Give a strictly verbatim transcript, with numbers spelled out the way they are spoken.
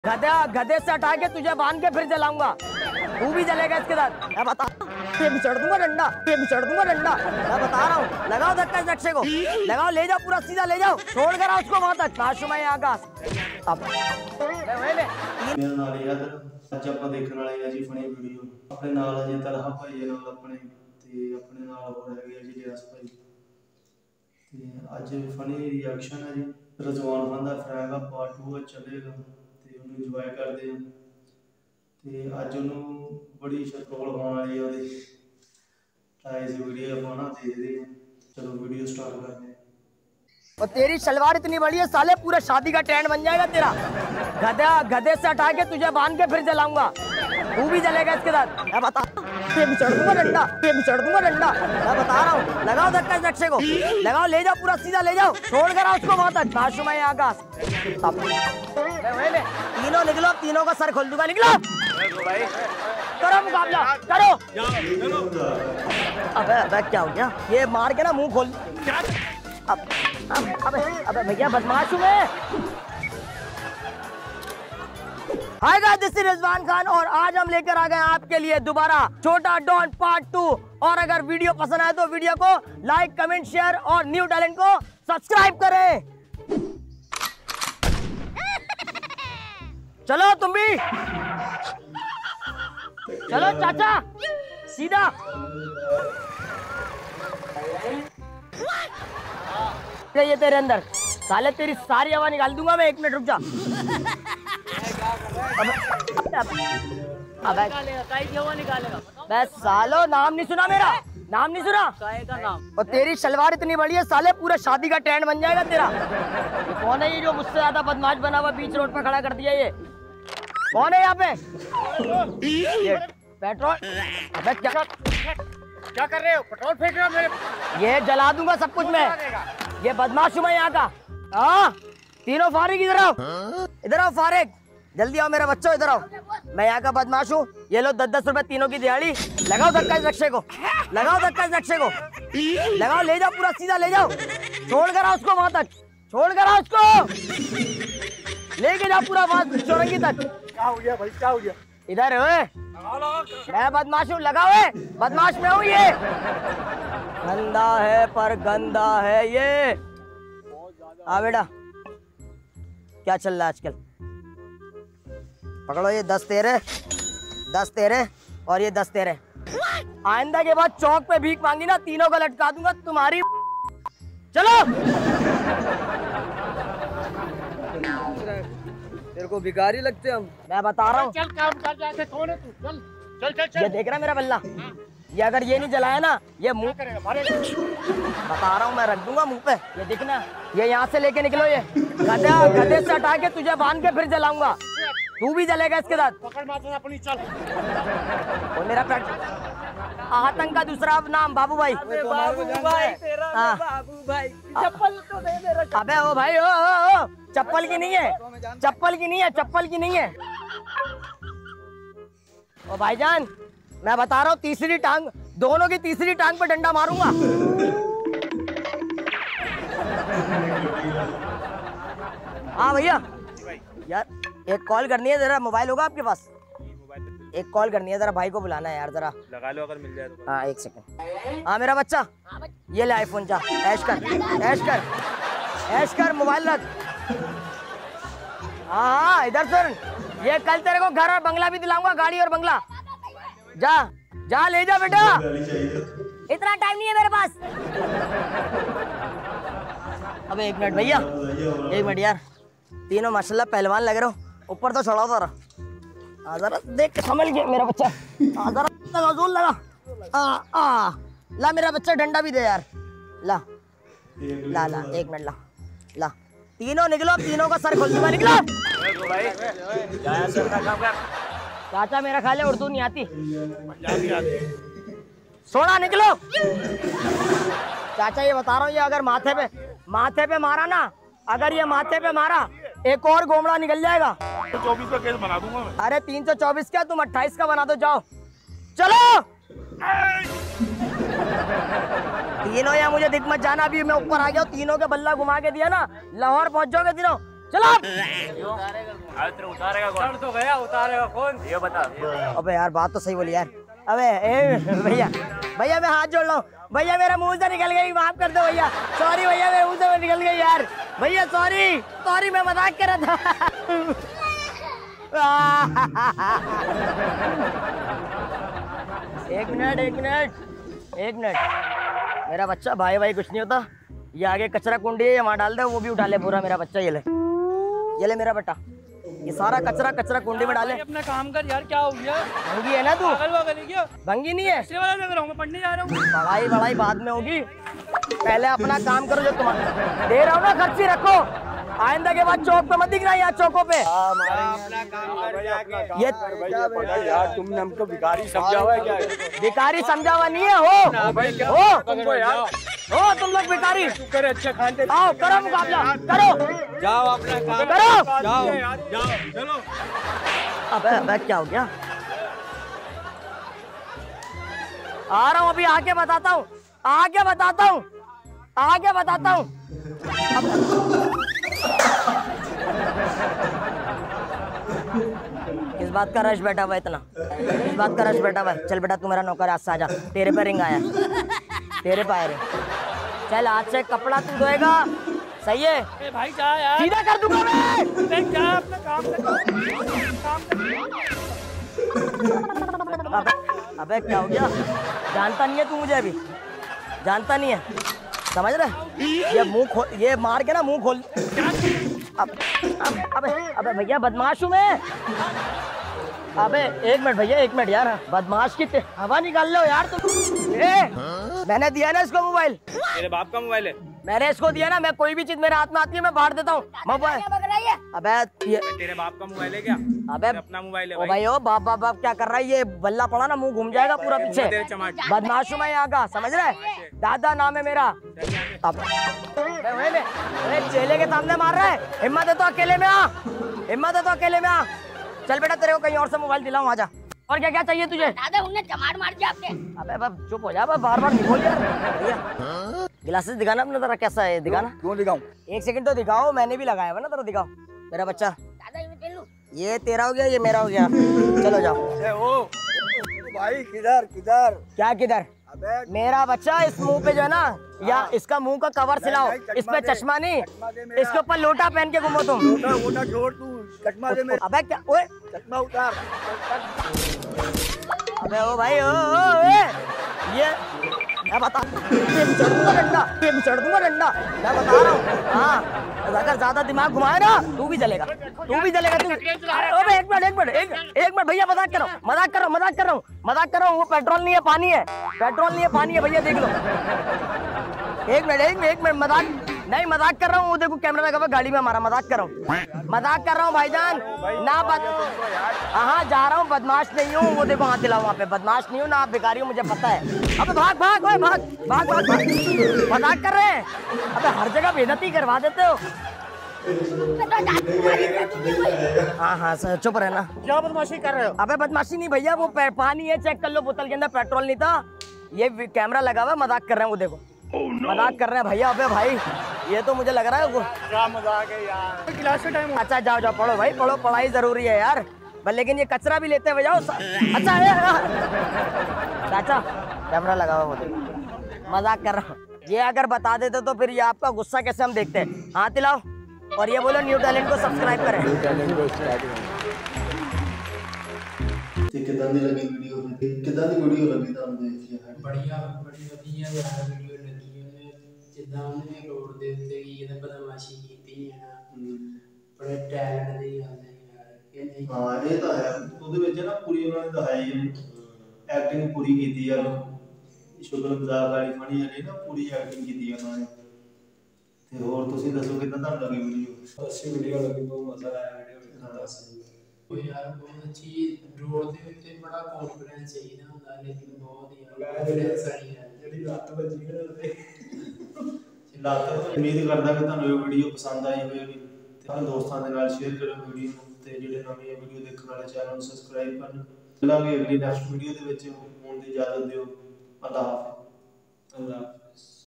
गधा गधे से हटा के तुझे बांध के फिर जलाऊंगा, तू भी जलेगा इसके साथ। मैं बता ये बिछड़ दूंगा डंडा, ये बिछड़ दूंगा डंडा। मैं बता रहा हूँ, लगाओ धक्का इस नक्शे को, लगाओ, ले जाओ पूरा सीधा ले जाओ, छोड़ कर आओ उसको वहां तक। माशूम है यहाँ का। अब ਮੇਰੇ ਨਾਲ ਯਾਰ ਅੱਜ ਆਪਾਂ ਦੇਖਣ ਵਾਲੇ ਆ ਜੀ ਫਨੀ ਵੀਡੀਓ। ਆਪਣੇ ਨਾਲ ਅਜੇ ਤਰ੍ਹਾਂ ਭਾਈ ਦੇ ਨਾਲ ਆਪਣੇ ਤੇ ਆਪਣੇ ਨਾਲ ਹੋ ਹੈਗੇ ਆ ਜੀ ਰਿਆਸ ਭਾਈ ਤੇ ਅੱਜ ਫਨੀ ਰਿਐਕਸ਼ਨ ਹੈ ਜੀ। ਰਜ਼ਵਾਨ ਖਾਨ ਦਾ ਫਰੈਗ ਆ ਪਾਰਟ ਟੂ ਚੱਲੇਗਾ ਤੇ ਉਹਨੂੰ ਇੰਜੋਏ ਕਰਦੇ ਆ ਤੇ ਅੱਜ ਉਹਨੂੰ ਬੜੀ ਸ਼ਟਰੋਲ ਪਾਉਣ ਵਾਲੀ ਆ ਉਹਦੀ ਤਾਂ ਇਸ ਵੀਡੀਓ ਆਪਾਂ ਨਾ ਦੇਖਦੇ ਆ। चलो वीडियो स्टार्ट करते हैं। और तेरी शलवार इतनी बड़ी है साले, पूरा शादी का ट्रेंड बन जाएगा तेरा। गधा गधे से हटा के तुझे बांध के फिर जलाऊंगा, तू भी जलेगा इसके साथ। मैं बता ये बिछड़ दूंगा डंडा, ये बिछड़ दूंगा डंडा। मैं बता रहा हूँ, लगाओ धक्का इस नक्शे को, लगाओ, ले जाओ पूरा सीधा ले जाओ, छोड़ कर आओ उसको वहां तक। माशूम है यहाँ का। तीनों निकलो, तीनों का सर खोल दूंगा, निकलो करो मुकाबला करो। अबे अबे क्या हो गया, ये मार के ना मुंह खोल। अब अब अबे अबे भैया बदमाश हूँ मैं। Hi guys, this is Rizwan Khan और आज हम लेकर आ गए आपके लिए दोबारा छोटा डॉन पार्ट टू। और अगर वीडियो पसंद आए तो वीडियो को लाइक कमेंट शेयर और न्यू टैलेंट को सब्सक्राइब करें। चलो तुम भी चलो चाचा सीधा। ये तेरे अंदर साले तेरी सारी हवा निकाल दूंगा मैं, एक मिनट रुक जा। अबे बस सालो, नाम नहीं सुना मेरा, नाम नहीं सुना का नाम। और तेरी शलवार इतनी बड़ी है साले, पूरा शादी का ट्रेंड बन जाएगा तेरा। ये कौन है ये जो मुझसे ज्यादा बदमाश बना हुआ बीच रोड पे खड़ा कर दिया? ये कौन है यहाँ पे? ये पेट्रोल, अबे क्या क्या कर रहे हो? पेट्रोल फेंक रहे हो मेरे? ये जला दूंगा सब कुछ मैं। ये बदमाश हूँ मैं यहाँ का। हाँ तीनों फारिग इधर आओ, इधर आओ फारिग, जल्दी आओ मेरे बच्चों, इधर आओ। मैं यहाँ का बदमाश हूँ। ये लो दस दस रुपए तीनों की दिहाड़ी। लगाओ धक्का इस नक्शे को, लगाओ धक्का इस नक्शे को, लगाओ, ले जाओ पूरा सीधा ले जाओ, छोड़ कर आओ उसको वहां तक, छोड़ कर आओ उसको, लेके जाओ पूरा वहां चौरंगी तक। क्या हो गया भाई, क्या हो गया? इधर है मैं बदमाश हूँ, लगाओ है बदमाश में हूँ। ये गंदा है पर गंदा है ये। हाँ बेटा क्या चल रहा है आजकल? पकड़ो ये दस तेरे, दस तेरे और ये दस तेरे। आइंदा के बाद चौक पे भीख मांगी ना, तीनों को लटका दूंगा तुम्हारी। चलो तेरे को भिखारी लगते हम, मैं बता रहा हूँ। चल काम कर जाते, कौन है तू? चल चल चल चल। ये देख रहा मेरा बल्ला, ये अगर ये नहीं जलाया ना, ये मुंह करेगा मारे। बता रहा हूँ मैं, रख दूंगा मुंह पे। ये दिखना, ये यहाँ से लेके निकलो, ये गधा गधे से हटा के तुझे बांध के फिर जलाऊंगा, तू भी जलेगा इसके साथ। पकड़ मार अपनी, चल। और मेरा आतंक का दूसरा नाम बाबू भाई। बाबू भाई तेरा हाँ। बाबू भाई, चप्पल तो दे मेरा। अबे ओ भाई ओ, ओ, ओ चप्पल की नहीं है, चप्पल की नहीं है, चप्पल की नहीं है। ओ भाईजान मैं बता रहा हूँ, तीसरी टांग, दोनों की तीसरी टांग पे डंडा मारूंगा। हाँ भैया यार एक कॉल करनी है, जरा मोबाइल होगा आपके पास? एक कॉल करनी है, जरा भाई को बुलाना है यार, जरा लगा लो अगर मिल जाए तो। हाँ एक सेकंड। हाँ मेरा बच्चा ये ले आईफोन, जा ऐश कर, ऐश कर, ऐश कर, मोबाइल रख। हाँ हाँ इधर सुन, ये कल तेरे को घर और बंगला भी दिलाऊंगा, गाड़ी और बंगला। जा जा ले जा बेटा, इतना टाइम नहीं है मेरे पास। अबे एक मिनट भैया, एक मिनट यार, तीनों माशाल्लाह पहलवान लग रहे हो, ऊपर तो चढ़ाओ जरा। हाँ जरा देख के संभल के मेरा बच्चा। हाँ जरा लगा, जोर लगा। हाँ हाँ ला मेरा बच्चा, डंडा भी दे यार, ला ला ला, एक मिनट ला ला। तीनों निकलो, तीनों का सर खोल दूंगा, निकलो। चाचा मेरा खा ले, उर्दू नहीं आती। सोना निकलो। चाचा ये बता रहा हूँ, ये अगर माथे पे माथे पे मारा ना, अगर ये माथे पे मारा एक और गोमड़ा निकल जाएगा। तो चौबीस का केस बना दूंगा मैं। अरे तीन सौ चौबीस क्या, तुम अट्ठाईस का बना दो, जाओ चलो। तीनों यहाँ मुझे दिख मत जाना, अभी मैं ऊपर आ गया हूँ, तीनों के बल्ला घुमा के दिया ना, लाहौर पहुंच जाओगे तीनों। चलो उतारेगा कौन? तो गया उतारेगा कौन? ये बता। अबे यार बात तो सही बोली यार। अबे ए भैया भैया मैं हाथ जोड़ रहा हूँ भैया, मेरा मुंह से निकल गई, माफ कर दो भैया, सॉरी भैया, मेरे मुंह से निकल गई यार भैया, सॉरी सॉरी, मैं मजाक कर रहा था। एक मिनट एक मिनट एक मिनट, मेरा बच्चा भाई भाई कुछ नहीं होता, ये आगे कचरा कुंडी है, वहाँ डाल दे, वो भी उठा ले पूरा मेरा बच्चा, ये ले ये ले मेरा बेटा, ये सारा कचरा कचरा कुंडी में डाले। अपना काम कर यार, क्या हो गया? भंगी है ना तू? पागल वागल है क्या? भंगी नहीं है, इसलिए वाला लग रहा हूँ, मैं पढ़ने जा रहा हूँ। पढ़ाई वढ़ाई बाद में होगी, पहले अपना काम करो, जो तुम्हारा दे रहा हूँ ना खर्ची रखो, आइंदा के बाद चौक पे मत दिखना, यहाँ चौकों पे। ये यार तुमने हमको भिखारी समझा हुआ है क्या? भिखारी समझा हुआ नहीं है, हो हो तुमको यार, हो तुम लोग भिखारी। करे अच्छे खाते, आओ करो मुकाबला, करो जाओ अपना काम करो, जाओ जाओ चलो। अबे अबे क्या हो गया? आ रहा हूँ अभी, आके बताता हूँ, आगे बताता हूँ, आगे बताता हूँ। किस बात का रश बैठा हुआ है इतना? किस बात का रश बैठा हुआ है? चल बेटा तू मेरा नौकर, आज से आजा, तेरे पे रिंग आया, तेरे पे आया रिंग। चल आज से कपड़ा तू धोएगा, सही है? ए भाई जा यार, सीधा कर दूंगा मैं। देख जा अपना काम कर, काम कर। अबे अबे क्या हो गया? जानता नहीं है तू मुझे, अभी जानता नहीं है, समझ रहे? ये मुंह खोल, ये मार के ना मुंह खोल। अब, अब, अबे अबे भैया बदमाश हूँ मैं। अबे एक मिनट भैया, एक मिनट यार, बदमाश की हवा निकाल लो यार तुम। ए, मैंने दिया ना इसको मोबाइल, तेरे बाप का मोबाइल है? मैंने इसको दिया ना, मैं कोई भी चीज मेरे हाथ में आती है मैं बांट देता हूँ मोबाइल। अबे ये तेरे बाप का मोबाइल है क्या? अबे अपना मोबाइल है ओ भाई, ओ बाप बाप बाप क्या कर रहा है ये? बल्ला पड़ा ना, मुंह घूम जाएगा पूरा पीछे। बदमाश हूँ मैं यहाँ का, समझ रहा है? दादा नाम है मेरा। अब चेले के सामने मार रहा है, हिम्मत है तो अकेले में आ, हिम्मत है तो अकेले में आ। चल बेटा तेरे को कहीं और से मोबाइल दिलाऊं, आजा। और क्या क्या चाहिए तुझे? दादा उन्हें चमार मार दिया आपने। अबे अब चुप हो जा, बार बार नहीं बोल यार भैया। गिलासेस दिखाना अपना जरा, कैसा है दिखाना। क्यों दिखाऊं? एक सेकंड तो दिखाओ, मैंने भी लगाया हुआ ना, जरा दिखाओ मेरा बच्चा। दादा ये पहन लो। ये तेरा हो गया, ये मेरा हो गया, चलो जाओ। ओ भाई किधर किधर? क्या किधर? अबे मेरा बच्चा, इस मुंह पे जो है ना, या इसका मुंह का कवर सिलाओ, इस पे चश्मा नहीं, इसके ऊपर लोटा पहन के घूमो तुम। लोटा वोटा छोड़, तू चश्मा दे मेरे। अबे क्या? ओए चश्मा उतार। अबे ओ भाई, ओ, ओ ए, ये मैं बता, ये भी चढ़ दूंगा डंडा, ये भी चढ़ दूंगा डंडा, मैं बता रहा हूँ। हाँ अगर ज्यादा दिमाग घुमाए ना, तू भी जलेगा, तू भी जलेगा तू। अबे एक मिनट एक मिनट एक एक मिनट भैया, मजाक कर रहा हूँ, मजाक कर रहा हूँ, मजाक कर रहा हूँ, मजाक कर रहा हूँ। वो पेट्रोल नहीं है, पानी है, पेट्रोल नहीं है, पानी है भैया, देख लो। एक मिनट एक मिनट एक मिनट, मजाक नहीं, मजाक कर रहा हूँ। वो देखो कैमरा लगा हुआ गाड़ी में हमारा, मजाक कर रहा हूँ, मजाक कर रहा हूँ भाईजान। ना बद हाँ जा रहा हूँ, बदमाश नहीं हूँ। वो देखो हाथ दिलाओ वहाँ पे, बदमाश नहीं हूँ ना, आप भिखारी हो, मुझे पता है। अबे भाग भाग ओए भाग भाग भाग भाग, मजाक कर रहे हैं? अबे हर जगह बेइज्जती करवा देते हो। हाँ हाँ सर चुप रहना। क्या बदमाशी कर रहे हो? अबे बदमाशी नहीं भैया, वो पानी है, चेक कर लो, बोतल के अंदर पेट्रोल नहीं था। ये कैमरा लगा हुआ, मजाक कर रहे हैं, वो देखो मजाक कर रहे हैं भैया। अबे भाई ये तो मुझे लग रहा है वो क्या मजाक है यार? क्लास का टाइम। अच्छा जाओ जाओ, पढ़ो भाई पढ़ो, पढ़ाई जरूरी है यार। बस लेकिन ये कचरा भी लेते हुए जाओ। अच्छा है चाचा, कैमरा लगा हुआ, वो देखो मजाक कर रहा हूँ। ये अगर बता देते तो फिर ये आपका गुस्सा कैसे हम देखते हैं। हाथ हिलाओ और ये बोलो न्यू टैलेंट को सब्सक्राइब करें। ਤੇ ਕਿਦਾਂ ਦੀ ਲੱਗੀ ਵੀਡੀਓ? ਕਿਦਾਂ ਦੀ ਵੀਡੀਓ ਲੱਗੀ ਤੁਹਾਨੂੰ ਦੇਖ ਕੇ? बढ़िया बड़ी वधिया यार वीडियो लगी है, जिद्दां उन्हें रोड दे उत्ते की ਇਹਦਾ ਬਦਮਾਸ਼ੀ ਕੀਤੀ ਹੈ ਨਾ, ਬੜੇ ਟੈਲੈਂਟ ਦੀ ਗੱਲ ਹੈ ਯਾਰ, ਇਹ ਨਹੀਂ। ਹਾਂ ਇਹ ਤਾਂ ਹੈ, ਉਹਦੇ ਵਿੱਚ ਨਾ ਪੂਰੀ ਉਹਨਾਂ ਨੇ ਦਿਖਾਈ ਐਕਟਿੰਗ ਪੂਰੀ ਕੀਤੀ ਆ, ਸ਼ੁਕਰ ਮਜ਼ਾਕ ਵਾਲੀ ਫਣੀ ਵਾਲੀ ਨਾ ਪੂਰੀ ਐਕਟਿੰਗ ਕੀਤੀ ਆ ਉਹਨਾਂ ਨੇ। ਤੇ ਹੋਰ ਤੁਸੀਂ ਦੱਸੋ ਕਿਦਾਂ ਤੁਹਾਨੂੰ ਲੱਗੀ ਵੀਡੀਓ? ਅੱਛੀ ਵੀਡੀਓ ਲੱਗੀ, ਬਹੁਤ ਮਜ਼ਾ ਆਇਆ ਵੀਡੀਓ ਵੇਖਣ ਦਾ। ਉਹ ਯਾਰ ਬਹੁਤ ਅੱਛੀ, ਰੋਡ ਦੇ ਉੱਤੇ ਬੜਾ ਕੌਨਫੀਡੈਂਸ ਚਾਹੀਦਾ ਹੁੰਦਾ, ਲੇਕਿਨ ਬਹੁਤ ਯਾਰ ਕੌਨਫੀਡੈਂਸ ਵਾਲੀ ਹੈ ਜਿਹੜੀ ਲੱਤ ਵੱਜੀ ਹੈ ਉਹਦੇ। ਲੱਤ ਉਮੀਦ ਕਰਦਾ ਕਿ ਤੁਹਾਨੂੰ ਇਹ ਵੀਡੀਓ ਪਸੰਦ ਆਈ ਹੋਵੇਗੀ, ਤੇ ਆਪਣੇ ਦੋਸਤਾਂ ਦੇ ਨਾਲ ਸ਼ੇਅਰ ਕਰੋ ਵੀਡੀਓ ਨੂੰ, ਤੇ ਜਿਹੜੇ ਨਵੀਂ ਵੀਡੀਓ ਦੇਖਣ ਵਾਲੇ ਚੈਨਲ ਨੂੰ ਸਬਸਕ੍ਰਾਈਬ ਕਰਨ। ਮਿਲਾਂਗੇ ਅਗਲੀ ਨੈਕਸਟ ਵੀਡੀਓ ਦੇ ਵਿੱਚ, ਹੋਣ ਦੀ ਇਜਾਜ਼ਤ ਦਿਓ। ਅੱਲਾਹ ਹਾਫਿਜ਼। ਅੱਲਾਹ।